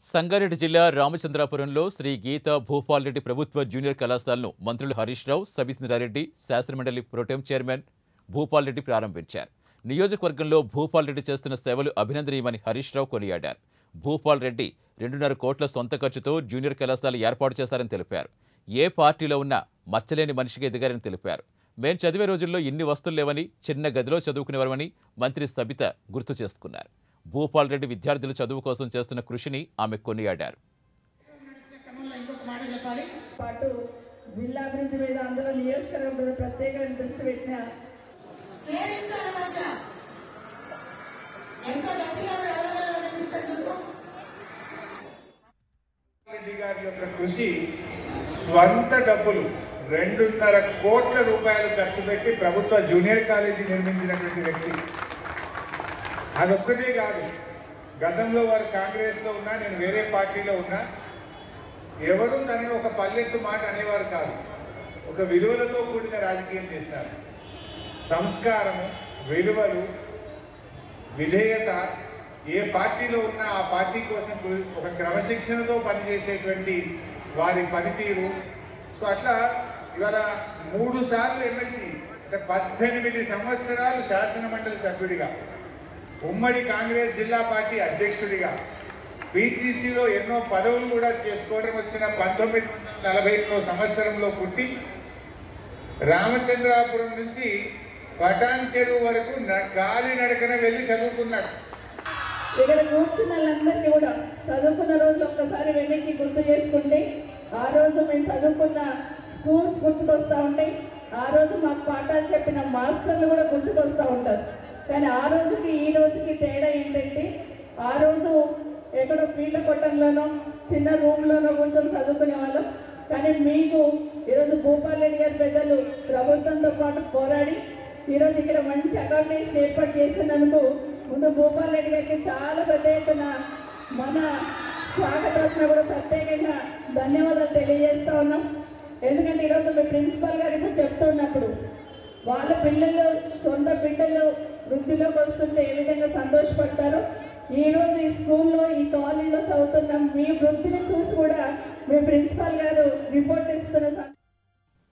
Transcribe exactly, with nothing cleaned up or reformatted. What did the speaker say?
సంగారెడ్డి జిల్లా రామచంద్రాపురంలో శ్రీ గీత భూపాల్ రెడ్డి ప్రభుత్వ జూనియర్ కళాశాలను మంత్రులు హరీష్ రావు, సబితారెడ్డి, శాసనమండలి ప్రోటెం చైర్మన్ భూపాల్ రెడ్డి ప్రారంభించారు. నియోజకవర్గంలో భూపాల్ రెడ్డి చేస్తున్న సేవలు అభినందనీయమని హరీష్ రావు కొనియాడారు. భూపాల్ రెడ్డి రెండున్నర కోట్ల సొంత ఖర్చుతో జూనియర్ కళాశాల ఏర్పాటు చేశారని తెలిపారు. ఏ పార్టీలో ఉన్నా మచ్చలేని మనిషిగా ఎదిగారని తెలిపారు. మేం చదివే రోజుల్లో ఇన్ని వస్తువులు లేవని, చిన్న గదిలో చదువుకునేవారని మంత్రి సబిత గుర్తు చేసుకున్నారు. భూపాల్ రెడ్డి విద్యార్థులు చదువు కోసం చేస్తున్న కృషిని ఆమె కొనియాడారు. జిల్లా అభివృద్ధి మీద అందులో నియోజకవర్గం మీద ప్రత్యేకమైన దృష్టి పెట్టిన రెడ్డి గారి యొక్క కృషి స్వంత డబ్బులు రెండున్నర కోట్ల రూపాయలు ఖర్చు పెట్టి ప్రభుత్వ జూనియర్ కాలేజీ నిర్మించినటువంటి వ్యక్తి. అదొక్కటే కాదు, గతంలో వారు కాంగ్రెస్లో ఉన్నా, నేను వేరే పార్టీలో ఉన్నా, ఎవరు తనని ఒక పల్లెత్తు మాట అనేవారు కాదు. ఒక విలువలతో కూడిన రాజకీయం చేస్తారు. సంస్కారము, విలువలు, విధేయత, ఏ పార్టీలో ఉన్నా ఆ పార్టీ కోసం ఒక క్రమశిక్షణతో పనిచేసేటువంటి వారి పనితీరు. సో అట్లా ఇవాళ మూడు సార్లు ఎమ్మెల్సీ, అంటే పద్దెనిమిది సంవత్సరాలు శాసనమండలి సభ్యుడిగా, ఉమ్మడి కాంగ్రెస్ జిల్లా పార్టీ అధ్యక్షుడిగా, పీసీసీలో ఎన్నో పదవులు కూడా చేసుకోవడం వచ్చిన పంతొమ్మిది వందల నలభై ఎనిమిదో సంవత్సరంలో పుట్టి రామచంద్రాపురం నుంచి పటాన్ చెరువు వరకు కాలి నడకన వెళ్ళి చదువుకున్నాడు. ఇక్కడ కూర్చున్న వాళ్ళందరినీ కూడా చదువుకున్న రోజులు ఒక్కసారి వెనక్కి గుర్తు చేసుకుంటే ఆ రోజు మేము చదువుకున్న స్కూల్స్ గుర్తుకొస్తూ ఉంటాయి. ఆ రోజు మాకు పాఠాలు చెప్పిన మాస్టర్లు కూడా గుర్తుకొస్తూ ఉంటారు. కానీ ఆ రోజుకి ఈ రోజుకి తేడా ఏంటంటే, ఆ రోజు ఎక్కడో పీళ్ళ కొట్టంలోనో చిన్న రూమ్లోనో కూర్చొని చదువుకునే వాళ్ళం. కానీ మీకు ఈరోజు భూపాల్ రెడ్డి గారి పెద్దలు ప్రభుత్వంతో పాటు పోరాడి ఈరోజు ఇక్కడ మంచి అకామిడేషన్ ఏర్పాటు చేసినందుకు ముందు భూపాల్ రెడ్డి గారికి చాలా పెద్ద ఎత్తున మన శాఖ తరఫున కూడా ప్రత్యేకంగా ధన్యవాదాలు తెలియజేస్తూ ఉన్నాం. ఎందుకంటే ఈరోజు మీ ప్రిన్సిపాల్ గారు ఇప్పుడు చెప్తున్నప్పుడు వాళ్ళ పిల్లలు సొంత బిడ్డలు వృద్ధిలోకి వస్తుంటే ఏ విధంగా సంతోషపడతారో, ఈరోజు ఈ స్కూల్లో ఈ కాలేజీలో చదువుతున్న మీ వృత్తిని చూసి కూడా మీ ప్రిన్సిపాల్ గారు రిపోర్ట్ ఇస్తున్న